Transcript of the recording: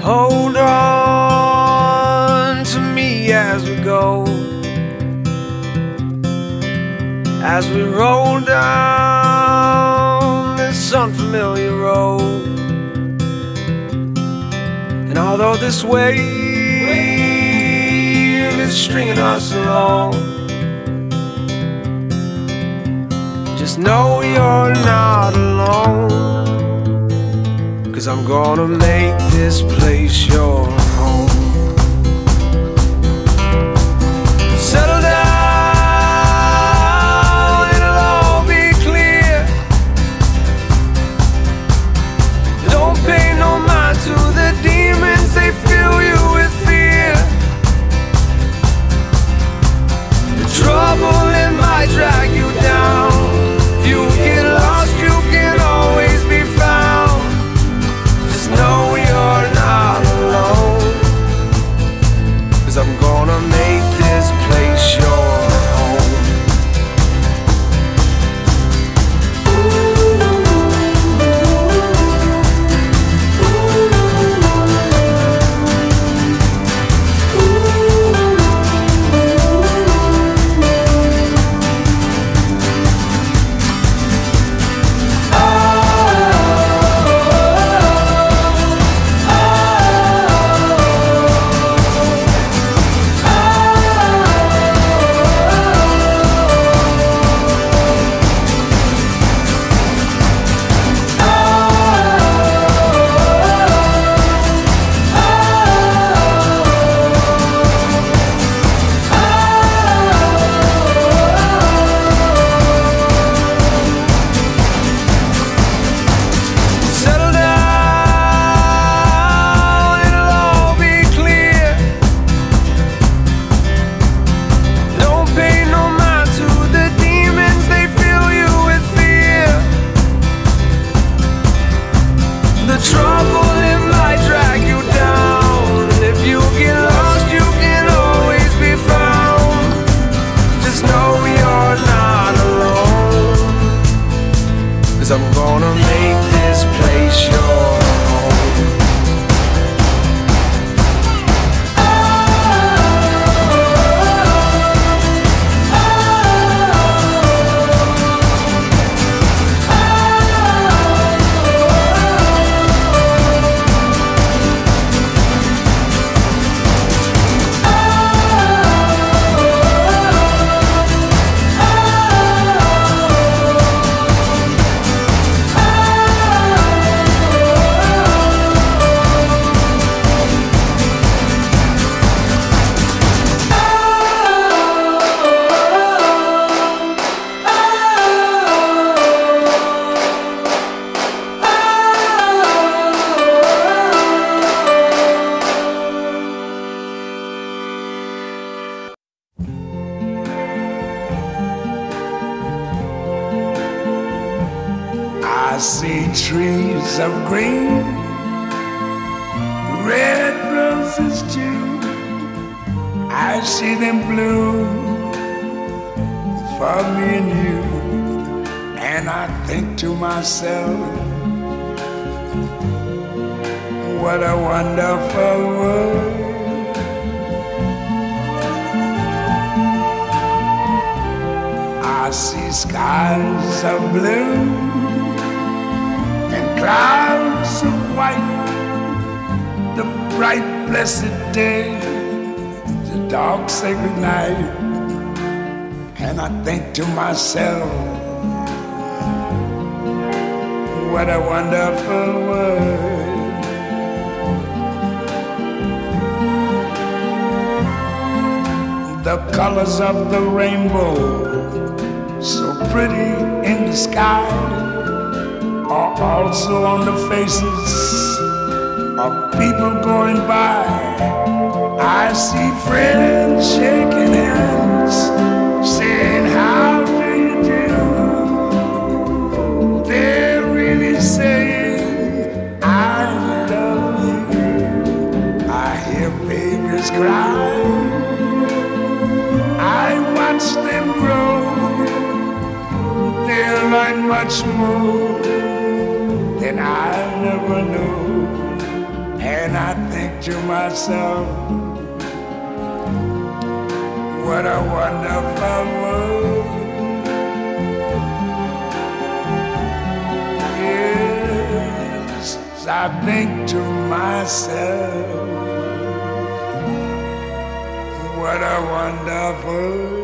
hold on to me as we go, as we roll down this unfamiliar road. And although this wave is stringing us along, just know you're not alone, 'cause I'm gonna make this place your home. Settle down, it'll all be clear. Don't pay no mind to the demons, they fill you with fear. The trouble, it might drag you down. If you get lost, you can always be found. Just know you're not alone, 'cause I'm gonna make this place your home. The trouble, it might drag you down, and if you get lost, you can always be found. Just know you're not alone, 'cause I'm gonna make this place your home. I see trees of green, red roses too. I see them bloom for me and you. And I think to myself, what a wonderful world. I see skies of blue and clouds of white, the bright blessed day, the dark sacred night. And I think to myself, what a wonderful world. The colors of the rainbow, so pretty in the sky, are also on the faces of people going by. I see friends shaking hands, saying, how do you do? They're really saying, I love you. I hear babies cry, I watch them grow. They'll learn much more than I never knew. And I think think to myself, what a wonderful world. Yes, I think to myself, what a wonderful